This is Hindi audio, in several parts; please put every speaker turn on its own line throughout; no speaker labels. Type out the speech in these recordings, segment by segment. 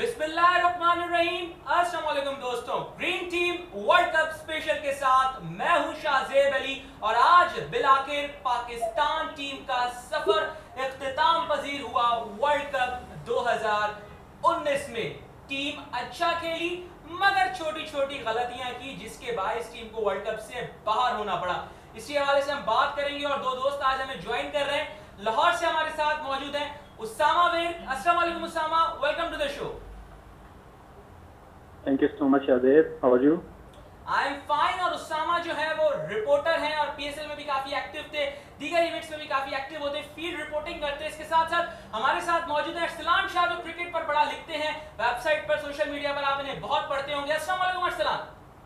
बिस्मिल्लाहिर्रहमानिर्रहीम। अस्सलाम वालेकुम दोस्तों, green team world cup special के साथ मैं हूं शाहज़ैब अली और आज बिलाखिर पाकिस्तान टीम का सफर इख्तिताम पजीर हुआ वर्ल्ड कप 2019 में। टीम अच्छा खेली मगर छोटी छोटी गलतियां की जिसके बायस टीम को वर्ल्ड कप से बाहर होना पड़ा। इसी हवाले से हम बात करेंगे और दो दोस्त आज हमें ज्वाइन कर रहे हैं। लाहौर से हमारे साथ मौजूद हैं उसामा विर्क। अस्सलाम वालेकुम Usama, welcome to the show.
Thank you so much Shahzaib, how are you?
I am fine. और उसामा जो है वो रिपोर्टर हैं और पीएसएल में भी काफी एक्टिव थे, दीगर इवेंट्स में भी काफी एक्टिव होते, फील्ड रिपोर्टिंग करते हैं। इसके साथ साथ हमारे साथ मौजूद है अरसलान शाह जो क्रिकेट पर बड़ा लिखते हैं, वेबसाइट पर सोशल मीडिया पर आप इन्हें बहुत पढ़ते होंगे। अस्सलाम वालेकुम अरसलान।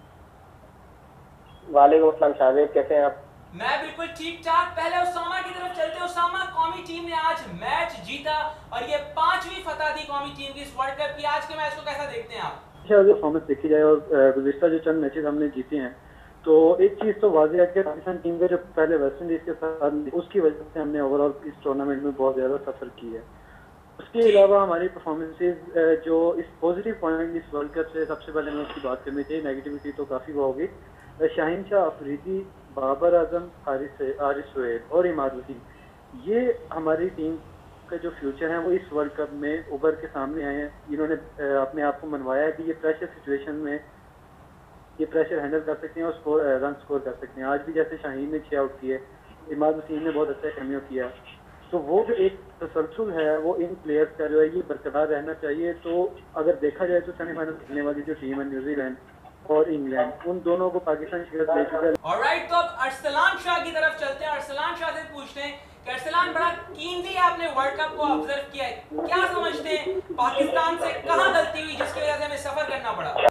वालेकुम अस्सलाम शाहज़ैब, कैसे हैं आप?
मैं बिल्कुल ठीक ठाक। पहले उसामा की तरफ चलते हैं। उसामा, कौमी टीम ने आज मैच जीता और ये 5वीं फतह थी कौमी टीम की इस वर्ल्ड कप की। आज के मैच को कैसा देखते हैं आप?
परफॉर्मेंस देखी जाए और गुज़िश्ता जो चंद मैचेस हमने जीते हैं तो एक चीज़ तो वाज़ेह है कि पाकिस्तान टीम के जो पहले वेस्ट इंडीज़ के साथ उसकी वजह से हमने ओवरऑल इस टूर्नामेंट में बहुत ज़्यादा सफ़र की है। उसके अलावा हमारी परफॉर्मेंसेज जो इस पॉजिटिव पॉइंट इस वर्ल्ड कप से सबसे पहले मैं उसकी बात करनी चाहिए। नेगेटिविटी तो काफ़ी होगी। शाहीन शाह अफरीदी, बाबर आजम, हारिस सोहेल और इमादुद्दीन, ये हमारी टीम का जो फ्यूचर है वो इस वर्ल्ड कप में उभर के सामने आए हैं। इन्होंने अपने आप को मनवाया है कि ये प्रेशर सिचुएशन में ये प्रेशर हैंडल कर सकते हैं और रन स्कोर कर सकते हैं। आज भी जैसे शाहीन ने 6 आउट किए, इमादुद्दीन ने बहुत अच्छा कैमियो किया, तो वो जो एक तसलसल है वो इन प्लेयर्स का जो है ये बरकरार रहना चाहिए। तो अगर देखा जाए तो सेमीफाइनल खेलने वाली जो टीम है न्यूजीलैंड और इंग्लैंड, उन दोनों को पाकिस्तान शिकस्त दे चुका है।
ऑलराइट, तो अब अरसलान शाह की तरफ चलते हैं। अरसलान शाह से पूछते हैं कि अरसलान, बड़ा कीनली आपने वर्ल्ड कप को ऑब्जर्व किया है, क्या समझते हैं पाकिस्तान से कहां गलती हुई जिसकी वजह से हमें सफर करना पड़ा?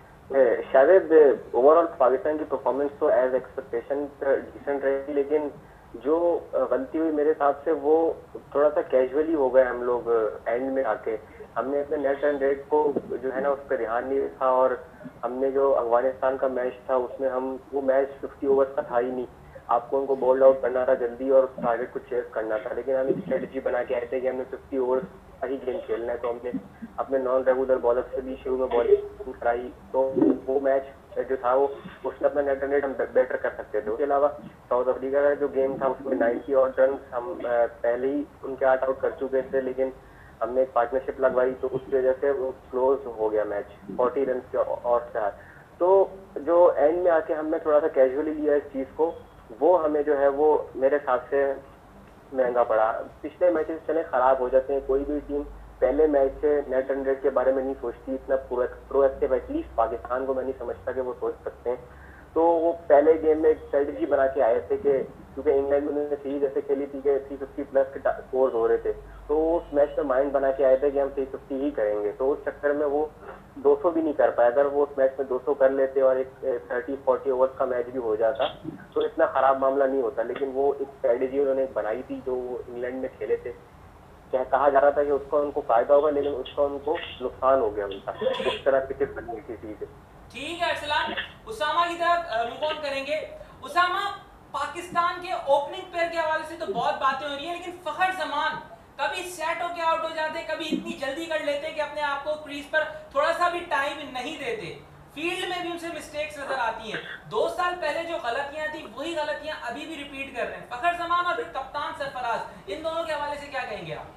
शायद ओवरऑल पाकिस्तान की परफॉर्मेंस तो एज एक्सपेक्टेशन डिसेंट रही, लेकिन जो गलती हुई मेरे हिसाब से वो थोड़ा सा कैजुअली हो गए हम लोग एंड में आके। हमने अपने नेट रन रेट को जो है ना उस पर ध्यान नहीं रखा और हमने जो अफगानिस्तान का मैच था उसमें हम वो मैच 50 ओवर्स का था ही नहीं। आपको उनको बॉल्ड आउट करना था जल्दी और टारगेट को चेस करना था, लेकिन हम एक स्ट्रेटजी बना के आए थे कि हमने 50 ओवर्स का ही गेम खेलना है। तो हमने अपने नॉन रेगुलर बॉलर से भी शुरू में बॉलिंग कराई, तो वो मैच जो था वो उसमें अपना नेट रन रेट हम बेटर कर सकते थे। उसके अलावा साउथ अफ्रीका का जो गेम था उसमें 90 ऑड रन हम पहले ही उनके 8 आउट कर चुके थे, लेकिन हमने एक पार्टनरशिप लगवाई तो उसकी वजह से वो क्लोज हो गया मैच 40 रन के और से। तो जो एंड में आके हमने थोड़ा सा कैजुअली लिया इस चीज को, वो हमें जो है वो मेरे हिसाब से महंगा पड़ा। पिछले मैचेस चले खराब हो जाते हैं, कोई भी टीम पहले मैच से नेट रन रेट के बारे में नहीं सोचती, इतना प्रोएक्टिव एटलीस्ट पाकिस्तान को मैं नहीं समझता कि वो सोच सकते हैं। तो वो पहले गेम में एक स्ट्रेटजी बना के आए थे कि क्योंकि इंग्लैंड में उन्होंने सीरीज ऐसे खेली थी कि 350 प्लस के स्कोर हो रहे थे, तो उस मैच में माइंड बना के आए थे कि हम 350 ही करेंगे। तो उस चक्कर में वो 200 भी नहीं कर पाए। अगर वो उस मैच में 200 कर लेते और एक 30-40 ओवर्स का मैच भी हो जाता तो इतना खराब मामला नहीं होता। लेकिन वो एक स्ट्रेटेजी उन्होंने बनाई थी जो इंग्लैंड में खेले थे, क्या कहा जा रहा था कि उसका उनको फायदा होगा, लेकिन उसका उनको नुकसान हो गया उनका, उस तरह क्रिकेट बननी थी चीजें।
ठीक है अरसलान, उसामा की तरफ मूव ऑन करेंगे। उसामा, पाकिस्तान के ओपनिंग पेयर के हवाले से तो बहुत बातें हो रही हैं, लेकिन फखर जमान कभी सेट होके आउट हो जाते, कभी इतनी जल्दी कर लेते कि अपने आप को क्रीज पर थोड़ा सा भी टाइम नहीं देते। फील्ड में भी उनसे मिस्टेक्स नजर आती हैं। 2 साल पहले जो गलतियां थी वही गलतियां अभी भी रिपीट कर रहे हैं फखर जमान और कप्तान सरफराज, इन दोनों के हवाले से क्या कहेंगे आप?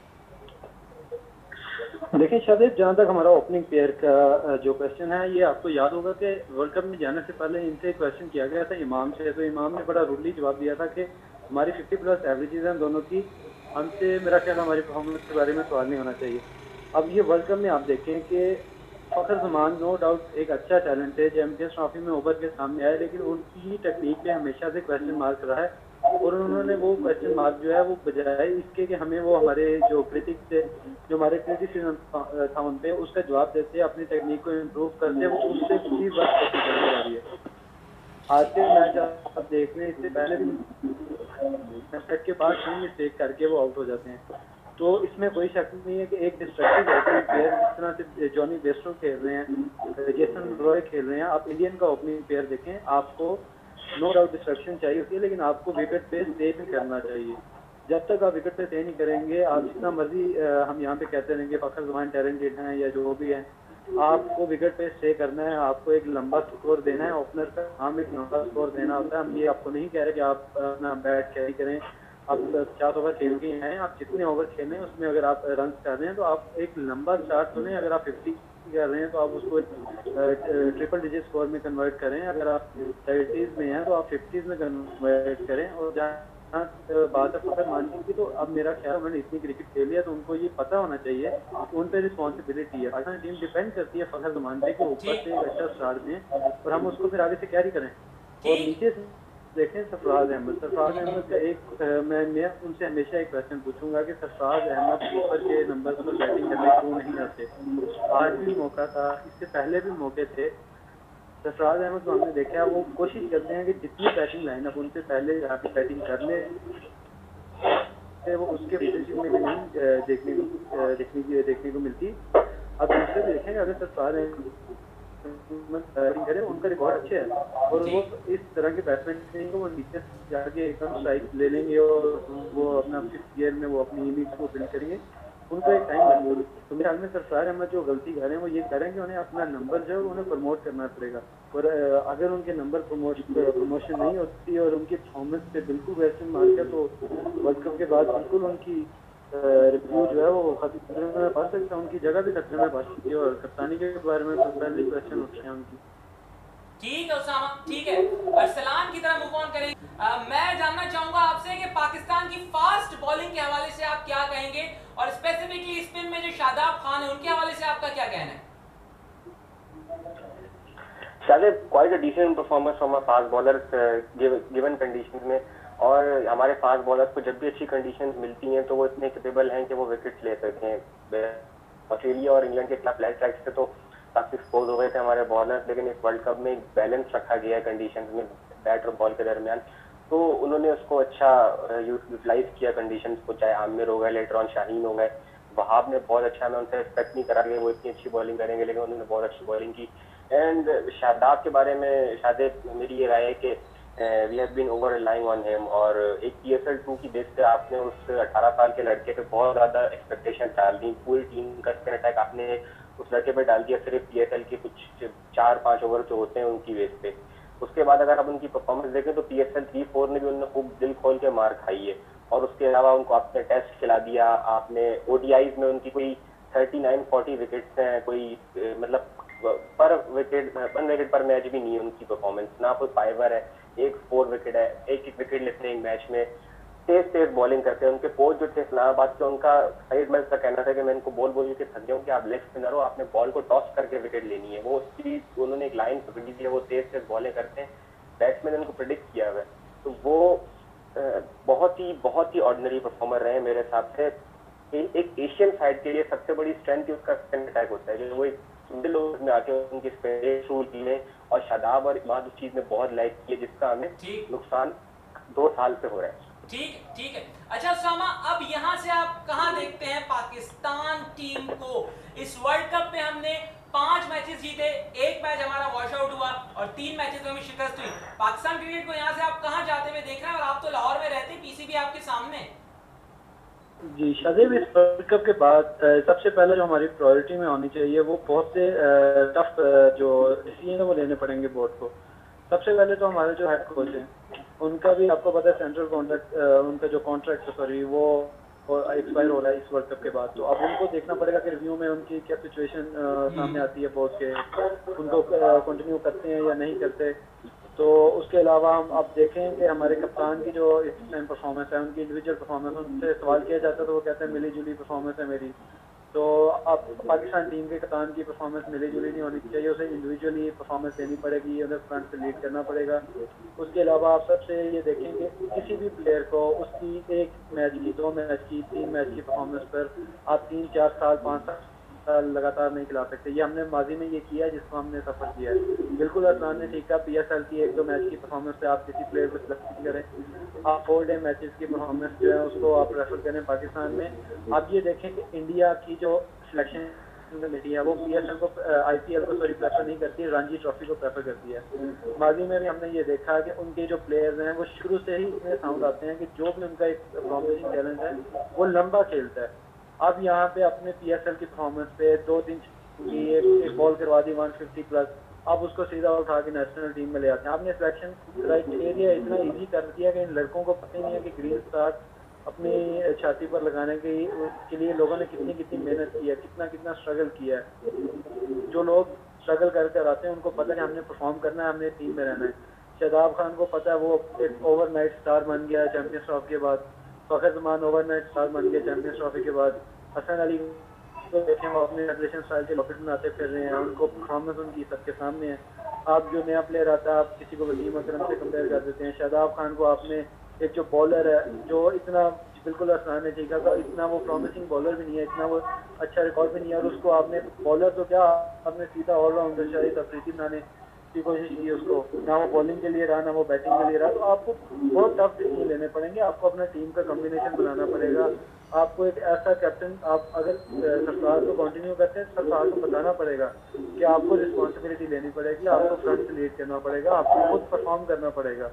देखिए शाहज़ैब, जहाँ तक हमारा ओपनिंग पेयर का जो क्वेश्चन है, ये आपको याद होगा कि वर्ल्ड कप में जाने से पहले इनसे क्वेश्चन किया गया था इमाम से, तो इमाम ने बड़ा रूडली जवाब दिया था कि हमारी 50 प्लस एवरेजेस हैं दोनों की, हमसे मेरा ख्याल हमारी परफॉर्मेंस के बारे में सवाल नहीं होना चाहिए। अब ये वर्ल्ड कप में आप देखें कि फखर जमान नो डाउट एक अच्छा टैलेंट है, चैंपियंस ट्रॉफी में उभर के सामने आए, लेकिन उनकी टेक्निक पे हमेशा से क्वेश्चन मार्क रहा है और उन्होंने वो क्वेश्चन मार्क जो है वो बजाय इसके कि हमें वो हमारे जो क्रिटिक्स थे, जो हमारे क्रिटिसिज्म था उन पे, उसका जवाब देते, अपनी टेक्निक को इम्प्रूव करते, वो उससे किसी वक्त कोशिश करने जा रही है। आज के मैच आप देख रहे हैं, इससे पहले भी सेट के बाद कहीं मिस्टेक करके वो आउट हो जाते हैं। तो इसमें कोई शक नहीं है कि एक डिस्ट्रक्टिव ओपनिंग प्लेयर जिस तरह से जॉनी बेस्टो खेल रहे हैं, जेसन रॉय खेल रहे हैं, आप इंडियन का ओपनिंग प्लेयर देखें, आपको नो डाउट डिस्ट्रक्शन चाहिए होती है, लेकिन आपको विकेट पे स्टे भी करना चाहिए। जब तक आप विकेट पे स्टे नहीं करेंगे, आप जितना मर्जी हम यहाँ पे कहते रहेंगे फखर जमान टैलेंटेड हैं या जो भी है, आपको विकेट पे स्टे करना है, आपको एक लंबा स्कोर देना है। ओपनर का काम एक लंबा स्कोर देना होता है। हम ये आपको नहीं कह रहे कि आप अपना बैट कैरी करें, आप 50 ओवर खेल के हैं, आप जितने ओवर खेलें उसमें अगर आप रन कर रहे हैं तो आप एक लंबा स्टार्ट चुनें। अगर आप 50 कर रहे हैं तो आप उसको ट्रिपल डिजिट स्कोर में कन्वर्ट करें। अगर आप 30s में हैं तो आप 50s में कन्वर्ट करें। और जहाँ बात है फखर मानने की, तो अब मेरा ख्याल उन्होंने इतनी क्रिकेट खेली है तो उनको ये पता होना चाहिए कि उन पर रिस्पॉन्सिबिलिटी है। पाकिस्तान टीम डिपेंड करती है फखर मानने के ऊपर से एक अच्छा स्टार्ट दें और हम उसको फिर आगे से कैरी करें। और नीचे से देखें सरफराज अहमद का एक मैं उनसे हमेशा एक क्वेश्चन पूछूंगा कि सरफराज अहमद ऊपर के नंबर पर बैटिंग करने क्यों नहीं आते। आज भी मौका था, इससे पहले भी मौके थे। सरफराज अहमद को हमने देखा, वो कोशिश करते हैं कि जितनी बैटिंग लाइनअप उनसे पहले जाके बैटिंग कर ले, वो उसके रिलेशनशिप में भी नहीं देखने को मिलती। अब दूसरे भी देखेंगे, अगर सरफराज बैटिंग करें उनका रिकॉर्ड अच्छे है और वो इस तरह के बैट्समैन को वो नीचे जाके एकदम स्ट्राइक ले लेंगे और वो अपना 5th ईयर में वो अपनी इनिंग्स को बिल्ड करेंगे। उनको एक टाइम लगेगा। तो मेरे ख्याल में सरफराज अहमद जो गलती कर रहे हैं वो ये करें कि उन्हें अपना नंबर जो है उन्हें प्रमोट करना पड़ेगा। और अगर उनके नंबर प्रमोशन नहीं होती और उनकी परफॉर्मेंस पे बिल्कुल क्वेश्चन मार्क है तो वर्ल्ड कप के बाद बिल्कुल उनकी रिव्यू जो है वो खतरे में पड़ सकता है, उनकी जगह भी खतरे में पड़ सकती है। और कप्तानी के बारे में तो पहले क्वेश्चन उठते हैं उनकी।
ठीक है उसामा, ठीक है, अरसलान की तरह मूव ऑन करें। मैं जानना चाहूंगा आपसे कि पाकिस्तान की फास्ट बॉलिंग के हवाले से आप क्या कहेंगे और स्पेसिफिकली स्पिन में जो शाहजाब खान है उनके हवाले से आपका क्या कहना है?
Shahzaib quite a decent performance from a fast bowlers given conditions में। और हमारे फास्ट बॉलर्स को जब भी अच्छी कंडीशंस मिलती हैं तो वो इतने कैपेबल हैं कि वो विकेट्स ले सकें। ऑस्ट्रेलिया और इंग्लैंड के खिलाफ फ्लैट ट्रैक्स से तो काफी एक्सपोज हो गए थे हमारे बॉलर्स, लेकिन इस वर्ल्ड कप में एक बैलेंस रखा गया है कंडीशंस में बैट और बॉल के दरमियान, तो उन्होंने उसको अच्छा यूटिलाइज किया कंडीशंस को। चाहे आमिर हो गए, लेटर ऑन शाहीन हो गए, वहाब ने बहुत अच्छा, मैं उनसे एक्सपेक्ट नहीं करा कि वो इतनी अच्छी बॉलिंग करेंगे, लेकिन उन्होंने बहुत अच्छी बॉलिंग की। एंड शाहजाब के बारे में शाहजाब मेरी ये राय है कि we have been over relying on him. और एक PSL 2 की बेस पे आपने उस 18 साल के लड़के पे बहुत ज्यादा एक्सपेक्टेशन डाल दी। पूरी टीम का स्पिन अटैक आपने उस लड़के पे डाल दिया सिर्फ PSL के कुछ 4-5 ओवर जो होते हैं उनकी बेस पे। उसके बाद अगर आप उनकी परफॉर्मेंस देखें तो PSL 3-4 में भी उन्होंने खूब दिल खोल के मार खाई है। और उसके अलावा उनको आपने टेस्ट खिला दिया, आपने ODIs में उनकी कोई 39-40 विकेट्स हैं, कोई मतलब पर विकेट 1 विकेट पर मैच भी नहीं है उनकी परफॉर्मेंस, ना कोई फाइवर है, एक 4 विकेट है, एक विकेट लेते हैं एक मैच में। तेज बॉलिंग करते हैं। उनके कोच जो थे इस्लामाबाद के, उनका साइड मैच का कहना था कि मैं इनको बॉल के थक गया हूं कि आप लेग स्पिनर हो, आपने बॉल को टॉस करके विकेट लेनी है। वो चीज उन्होंने एक लाइन पकड़ी थी, वो तेज बॉलें करते हैं, बैट्समैन उनको प्रेडिक्ट किया हुआ है। तो वो बहुत ही ऑर्डिनरी परफॉर्मर रहे मेरे हिसाब से। एक एशियन साइड के लिए सबसे बड़ी स्ट्रेंथ ही उसका स्पिन अटैक होता है, जो वो एक मिडिल ओवर में आके उनकी स्पिन शुरू की है। और शादाब और इमाद उस चीज में बहुत लाइक किए, जिसका हमें नुकसान 2 साल से हो रहा है।
ठीक है। अच्छा उसामा, अब यहाँ से आप कहाँ देखते हैं पाकिस्तान टीम को? इस वर्ल्ड कप में हमने 5 मैचेस जीते, 1 मैच हमारा वॉश आउट हुआ और 3 मैचेस में हमें शिकस्त हुई। पाकिस्तान क्रिकेट को यहाँ से आप कहाँ जाते हुए देख रहे हैं? और आप तो लाहौर में रहते हैं, PCB आपके सामने।
जी शाहज़ैब, इस वर्ल्ड कप के बाद सबसे पहले जो हमारी प्रायोरिटी में होनी चाहिए वो बहुत से टफ जो डिसीजन है वो लेने पड़ेंगे बोर्ड को। सबसे पहले तो हमारे जो हेड कोच हैं उनका भी आपको पता है सेंट्रल कॉन्ट्रैक्ट, उनका जो कॉन्ट्रैक्ट वो एक्सपायर हो रहा है इस वर्ल्ड कप के बाद। तो अब उनको देखना पड़ेगा कि रिव्यू में उनकी क्या सिचुएशन सामने आती है बोर्ड के, उनको कंटिन्यू करते हैं या नहीं करते। तो उसके अलावा हम अब देखें कि हमारे कप्तान की जो इस टाइम परफॉर्मेंस है, उनकी इंडिविजुअल परफॉर्मेंस, उनसे सवाल किया जाता है तो वो कहते हैं मिली जुली परफॉर्मेंस है मेरी। तो अब पाकिस्तान टीम के कप्तान की परफॉर्मेंस मिली जुली नहीं होनी चाहिए, उसे इंडिविजुअली परफॉर्मेंस देनी पड़ेगी, उन्हें फ्रंट से लीड करना पड़ेगा। उसके अलावा आप सबसे ये देखें कि किसी भी प्लेयर को उसकी 1 मैच की, 2 मैच की, 3 मैच की परफॉर्मेंस पर आप 3-4 साल 5 साल लगातार नहीं खिला सकते। ये हमने माजी में ये किया है जिसको हमने सफर किया है। बिल्कुल आसान ने ठीक है, PSL की 1-2 मैच की परफॉर्मेंस पे आप किसी प्लेयर को सिलेक्ट करें, आप 4 डे मैचेस की परफॉर्मेंस जो है उसको आप रेफर करें पाकिस्तान में। आप ये देखें कि इंडिया की जो सिलेक्शन कमेटी है वो PSL को IPL को प्रेफर नहीं करती है, रणजी ट्रॉफी को प्रेफर करती है। माजी में भी हमने ये देखा है कि उनके जो प्लेयर्स हैं वो शुरू से ही इतने साउंड आते हैं कि जो भी उनका एक प्रॉमिसिंग टैलेंट है वो लंबा खेलता है। अब यहाँ पे अपने PSL की परफॉर्मेंस पे 2-3 की एक बहुत बॉल करवा दी 150+, आप उसको सीधा उठा के नेशनल टीम में ले आते हैं। आपने सिलेक्शन क्राइटेरिया इतना इजी कर दिया कि इन लड़कों को पता ही नहीं है कि ग्रीन स्टार अपनी छाती पर लगाने के लिए लोगों ने कितनी कितनी मेहनत की है, कितना कितना स्ट्रगल किया है। जो लोग स्ट्रगल करके आते हैं उनको पता है हमने परफॉर्म करना है, हमने टीम में रहना है। शाहजाब खान को पता है, वो एक ओवरनाइट स्टार बन गया चैंपियंस ट्रॉफी के बाद। फखर जमान ओवरनाइट स्टार बन गया चैंपियंस ट्रॉफी के बाद। हसन अली तो देखें वो अपने रेगुलेशन स्टाइल के लॉकेट बनाते फिर रहे हैं, उनको परफॉर्मेंस उनकी सबके सामने है। आप जो नया प्लेयर आता है आप किसी को वसीम अकरम से कंपेयर कर देते हैं। शाहजाब खान को आपने एक जो बॉलर है जो इतना बिल्कुल आसान है, ठीक है, तो इतना वो प्रॉमिसिंग बॉलर भी नहीं है, इतना वो अच्छा रिकॉर्ड भी नहीं है, और उसको आपने बॉलर तो क्या आपने सीधा ऑलराउंडर शाहिद अफरीदी बनाने की कोशिश की उसको, ना वो बॉलिंग के लिए रहा ना वो बैटिंग के लिए रहा। तो आपको बहुत टफ डिसीजन लेने पड़ेंगे, आपको अपना टीम का कॉम्बिनेशन बनाना पड़ेगा। आपको एक ऐसा कैप्टन, आप अगर सरफराज को कंटिन्यू करते हैं, सरफराज को बताना पड़ेगा कि आपको रिस्पॉन्सिबिलिटी लेनी पड़ेगी, आपको फ्रंट से लीड करना पड़ेगा, आपको खुद परफॉर्म करना पड़ेगा।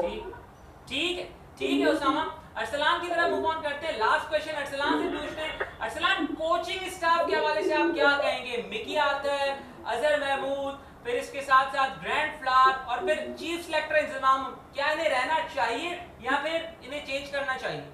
ठीक है उसामा। अरसलान की तरफ मूव ऑन करते हैं। लास्ट क्वेश्चन अरसलान से पूछते हैं। अरसलान, कोचिंग स्टाफ के हवाले से आप क्या कहेंगे? मिकी आर्थर, अजहर महमूद, फिर इसके साथ साथ ग्रैंड फ्लार और फिर चीफ सेलेक्टर इंतजाम, क्या इन्हें रहना चाहिए या फिर इन्हें चेंज करना चाहिए?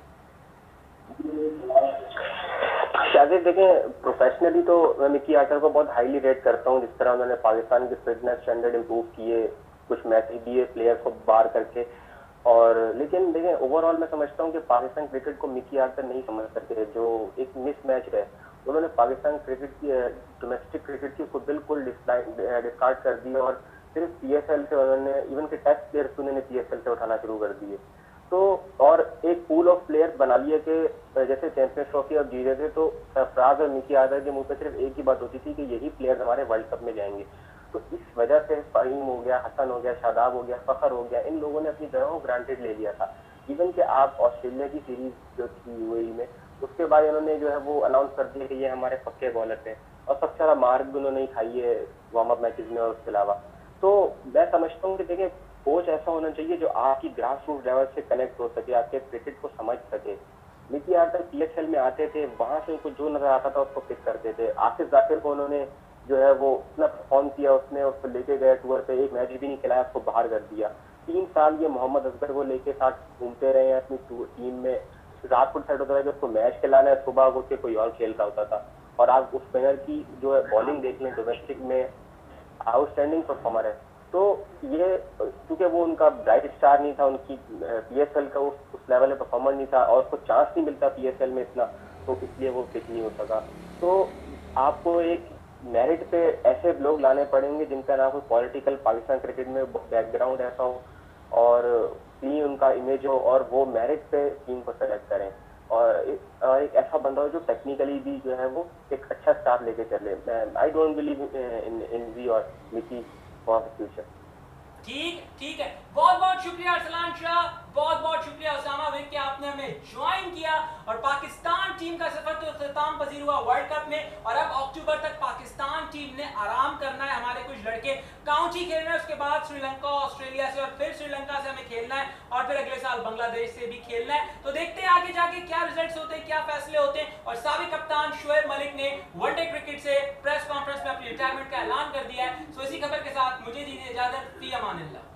शायद देखें, प्रोफेशनली तो मैं मिकी आर्टर को बहुत हाईली रेट करता हूँ, जिस तरह उन्होंने पाकिस्तान के फिटनेस स्टैंडर्ड इंप्रूव किए, कुछ मैसेज दिए प्लेयर्स को बाहर करके। और लेकिन देखें ओवरऑल मैं समझता हूँ कि पाकिस्तान क्रिकेट को मिकी आर्टर नहीं समझ सकते, जो एक मिसमैच है। उन्होंने पाकिस्तान क्रिकेट की डोमेस्टिक क्रिकेट की को बिल्कुल डिस्कार्ड कर दी और सिर्फ पीएसएल से उन्होंने, इवन के टेस्ट प्लेयर्स उन्होंने पीएसएल से उठाना शुरू कर दिए। तो और एक पूल ऑफ प्लेयर्स बना लिए कि जैसे चैंपियंस ट्रॉफी अब जीत रहे थे तो सरफराज और मिकी आर्टर के मुंह पे सिर्फ एक ही बात होती थी कि यही प्लेयर्स हमारे वर्ल्ड कप में जाएंगे। तो इस वजह से फहीम हो गया, हसन हो गया, शादाब हो गया, फखर हो गया, इन लोगों ने अपनी जगह को ग्रांटेड ले लिया था। इवन कि आप ऑस्ट्रेलिया की सीरीज जो थी यूएई में, उसके बाद उन्होंने जो है वो अनाउंस कर दिया कि ये हमारे पक्के बॉलर थे, और सबसे ज्यादा मार्क भी उन्होंने खाई है वार्म अप मैचेस में और उसके अलावा। तो मैं समझता हूँ कि देखिए कोच ऐसा होना चाहिए जो आपकी ग्रास रूट लेवल से कनेक्ट हो सके, आपके क्रिकेट को समझ सके। मिकी आर्टर पीएसएल में आते थे, वहां से उनको जो नजर आता था उसको पिक करते थे। आसिफ जाकिर को उन्होंने जो है वो इतना परफॉर्म किया, उसने उसको लेके गए टूर पे, एक मैच भी नहीं खिलाया, उसको बाहर कर दिया। 3 साल ये मोहम्मद असगर को लेके साथ घूमते रहे हैं अपनी टीम में। रात को साइड होता था कि उसको मैच खिलाना है, सुबह उठ के कोई और खेल रहा होता था। और आप उस प्लेयर की जो है बॉलिंग देख लें, डोमेस्टिक में आउटस्टैंडिंग परफॉर्मर है। तो ये क्योंकि वो उनका ब्राइट स्टार नहीं था, उनकी पीएसएल का उस लेवल में परफॉर्मर नहीं था और उसको चांस नहीं मिलता पीएसएल में इतना, तो इसलिए वो पिक नहीं हो सका। तो आपको एक मेरिट पे ऐसे लोग लाने पड़ेंगे जिनका ना कोई पॉलिटिकल पाकिस्तान क्रिकेट में बैकग्राउंड ऐसा हो और टीम उनका इमेज हो, और वो मेरिट पे टीम को सेलेक्ट करें, और एक ऐसा बंदा हो जो टेक्निकली भी जो है वो एक अच्छा स्टार लेके चले। I don't believe in we और मिकी फॉर द फ्यूचर।
ठीक है, बहुत बहुत शुक्रिया अरसलान शाह, बहुत बहुत शुक्रिया उसामा विर्क कि आपने हमें ज्वाइन किया। और पाकिस्तान टीम का सफर तो इख्तिताम पजीर हुआ वर्ल्ड कप में, और अब अक्टूबर तक पाकिस्तान टीम ने आराम करना है। हमारे कुछ लड़के काउंटी खेलना है, उसके बाद श्रीलंका, ऑस्ट्रेलिया से, और फिर श्रीलंका से हमें खेलना है, और फिर अगले साल बांग्लादेश से भी खेलना है। तो देखते हैं आगे जाके क्या रिजल्ट्स होते हैं, क्या फैसले होते हैं। और साबिक कप्तान शोएब मलिक ने वनडे क्रिकेट से प्रेस कॉन्फ्रेंस में अपनी रिटायरमेंट का ऐलान कर दिया है। सो इसी खबर के साथ मुझे दीजिए इजाजत, फी अमानिल्लाह।